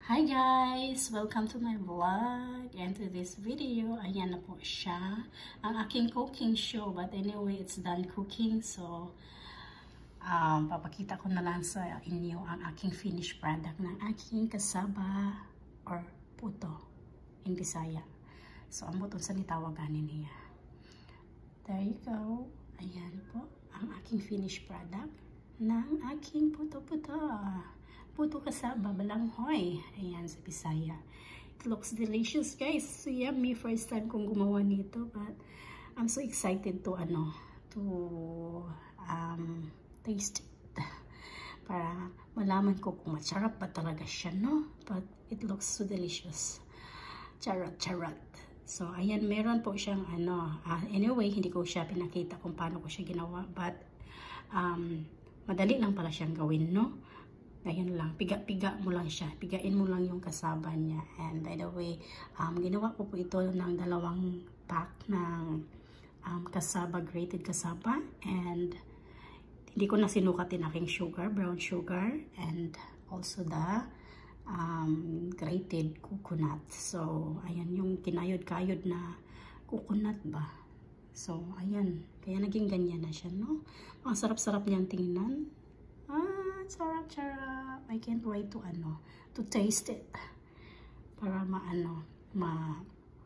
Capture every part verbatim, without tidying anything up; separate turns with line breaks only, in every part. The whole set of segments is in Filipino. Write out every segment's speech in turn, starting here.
Hi guys! Welcome to my vlog, and to this video, ayan na po siya, ang aking cooking show. But anyway, it's done cooking, so um, papakita ko na lang sa inyo ang aking finished product ng aking cassava or puto in Bisaya. So, ang buton sa nitawagan niya. There you go. Ayan po ang aking finished product ng aking puto-puto. Puto cassava, balanghoy. Ayan, sa Bisaya. It looks delicious, guys. So yummy. First time kong gumawa nito. But I'm so excited to, ano, to um, taste it. Para malaman ko kung masarap ba talaga siya, no? But it looks so delicious. Charot, charot. So, ayan, meron po siyang, ano, uh, anyway, hindi ko siya pinakita kung paano ko siya ginawa. But, um, madali lang pala siyang gawin, no? Ayan lang, piga-piga mo lang siya. Pigain mo lang yung cassava niya. And by the way, um, ginawa ko po ito ng dalawang pack ng um, cassava, grated cassava. And hindi ko na sinukatin aking sugar, brown sugar. And also the um, grated coconut. So, ayan yung kinayod-kayod na coconut ba. So, ayan. Kaya naging ganyan na siya, no? Ang sarap-sarap niyang tingnan. Ah, sarap, sarap. I can't wait to, ano, to taste it. Para maano, ma,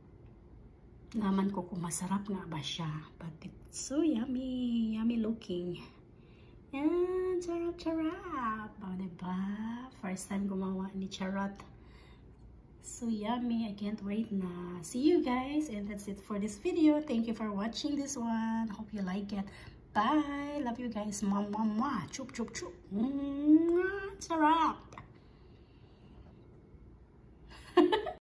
naman ko kung masarap nga ba siya. But it's so yummy, yummy looking. Yan, sarap, sarap. O, diba? First time gumawa ni Charot. So yummy. I can't wait na. See you guys. And that's it for this video. Thank you for watching this one. Hope you like it. Bye. Love you guys. Mwah, mwah, mwah. Chup, chup, chup. Mwah. Sarap.